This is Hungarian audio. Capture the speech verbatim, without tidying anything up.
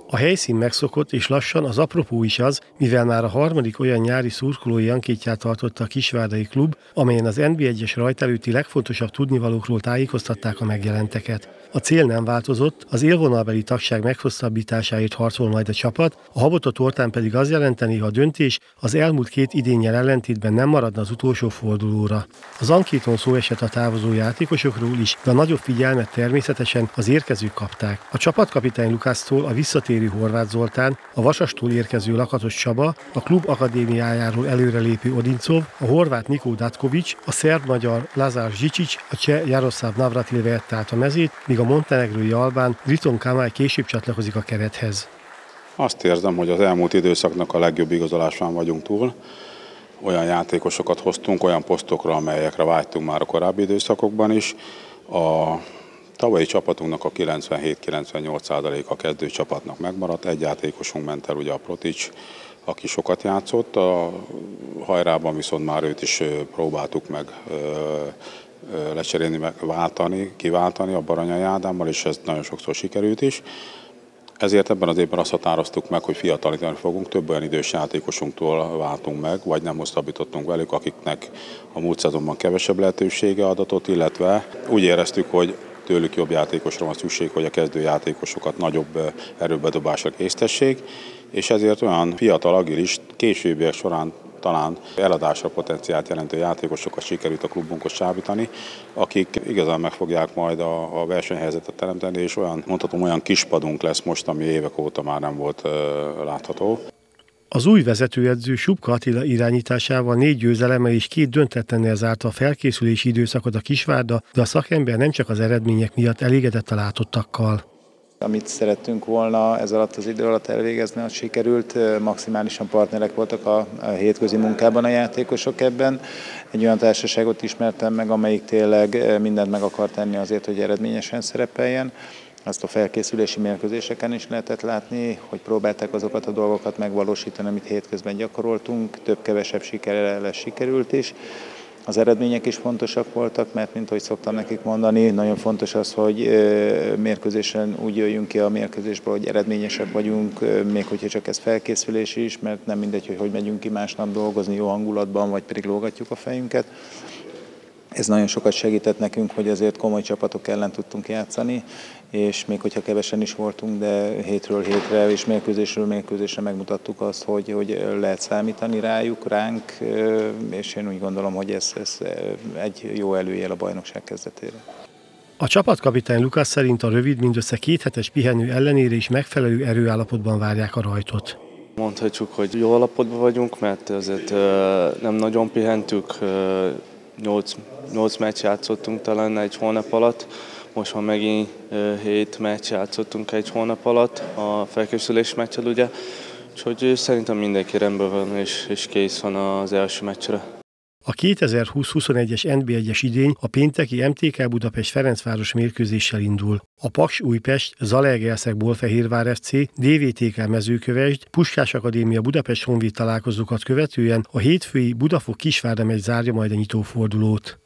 A helyszín megszokott, és lassan az apropó is az, mivel már a harmadik olyan nyári szurkolói ankétját tartotta a kisvárdai klub, amelyen az en bé egyes rajt előtti legfontosabb tudnivalókról tájékoztatták a megjelenteket. A cél nem változott, az élvonalbeli tagság meghosszabbításáért harcol majd a csapat, a habot a tortán pedig az jelenteni, ha a döntés az elmúlt két idénnyel ellentétben nem maradna az utolsó fordulóra. Az ankéton szó esett a távozó játékosokról is, de a nagyobb figyelmet természetesen az érkezők kapták. A csapatkapitány Lukásztól a visszatérő Horváth Zoltán, a Vasastól érkező Lakatos Csaba, a klub akadémiájáról előrelépő Odincov, a horvát Nikó Datkovics, a szerb-magyar Lazar Zsicsics, a cseh Jaroszláv Navratil vette át a mezét, míg a montenegrói albán Driton Kamály később csatlakozik a kerethez. Azt érzem, hogy az elmúlt időszaknak a legjobb igazolásán vagyunk túl. Olyan játékosokat hoztunk, olyan posztokra, amelyekre vágytunk már a korábbi időszakokban is. A tavalyi csapatunknak a kilencvenhét-kilencvennyolc százaléka kezdő csapatnak megmaradt. Egy játékosunk ment el, ugye a Protics, aki sokat játszott. A hajrában viszont már őt is próbáltuk meg lecserélni, váltani, kiváltani a Baranyai Ádámmal, és ez nagyon sokszor sikerült is. Ezért ebben az évben azt határoztuk meg, hogy fiatalítani fogunk, több olyan idős játékosunktól váltunk meg, vagy nem hosszabbítottunk velük, akiknek a múlt szezonban kevesebb lehetősége adatot, illetve úgy éreztük, hogy tőlük jobb játékosra van szükség, hogy a kezdő játékosokat nagyobb erőbedobásra késztessék, és ezért olyan fiatal, agilis, későbbiek során talán eladásra potenciált jelentő játékosokat sikerült a klubunkhoz csábítani, akik igazán meg fogják majd a, a versenyhelyzetet teremteni, és olyan, mondhatom, olyan kispadunk lesz most, ami évek óta már nem volt uh, látható. Az új vezetőedző Subka Attila irányításával négy győzelemmel és két döntetlennel zárta a felkészülési időszakot a Kisvárda, de a szakember nem csak az eredmények miatt elégedett a látottakkal. Amit szerettünk volna ez alatt az idő alatt elvégezni, az sikerült. Maximálisan partnerek voltak a hétközi munkában a játékosok ebben. Egy olyan társaságot ismertem meg, amelyik tényleg mindent meg akar tenni azért, hogy eredményesen szerepeljen. Azt a felkészülési mérkőzéseken is lehetett látni, hogy próbálták azokat a dolgokat megvalósítani, amit hétközben gyakoroltunk. Több-kevesebb sikerrel sikerült is. Az eredmények is fontosak voltak, mert mint ahogy szoktam nekik mondani, nagyon fontos az, hogy mérkőzésen úgy jöjjünk ki a mérkőzésből, hogy eredményesebb vagyunk, még hogyha csak ez felkészülés is, mert nem mindegy, hogy hogy megyünk ki másnap dolgozni jó hangulatban, vagy pedig lógatjuk a fejünket. Ez nagyon sokat segített nekünk, hogy azért komoly csapatok ellen tudtunk játszani, és még hogyha kevesen is voltunk, de hétről hétre és mérkőzésről mérkőzésre megmutattuk azt, hogy, hogy lehet számítani rájuk, ránk, és én úgy gondolom, hogy ez, ez egy jó előjel a bajnokság kezdetére. A csapatkapitány Lukász szerint a rövid, mindössze két hetes pihenő ellenére is megfelelő erőállapotban várják a rajtot. Mondhatjuk, hogy jó állapotban vagyunk, mert azért nem nagyon pihentük, nyolc meccs játszottunk talán egy hónap alatt, most már megint hét meccs játszottunk egy hónap alatt a felkészülés meccsel, ugye, úgyhogy szerintem mindenki rendben van és, és kész van az első meccsre. A kétezer-húsz-huszonegyes en bé egyes idény a pénteki em té ká Budapest Ferencváros mérkőzéssel indul. A Paks Újpest, Zalaegerszeg Bolfehérvár ef cé, dé vé té ká Mezőkövesd, Puskás Akadémia Budapest Honvéd találkozókat követően a hétfői Budafok Kisvárda meccs zárja majd a nyitófordulót.